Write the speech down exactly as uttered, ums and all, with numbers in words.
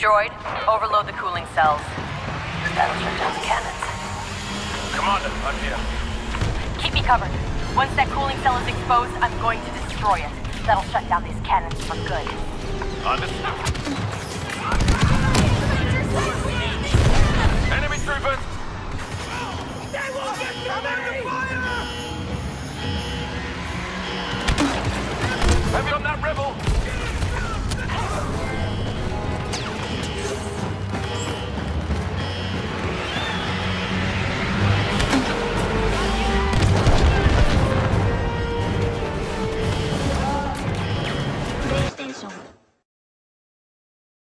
Droid, overload the cooling cells. That'll shut down the cannons. Commander, I'm here. Keep me covered. Once that cooling cell is exposed, I'm going to destroy it. That'll shut down these cannons for good. Understood. Enemy troopers!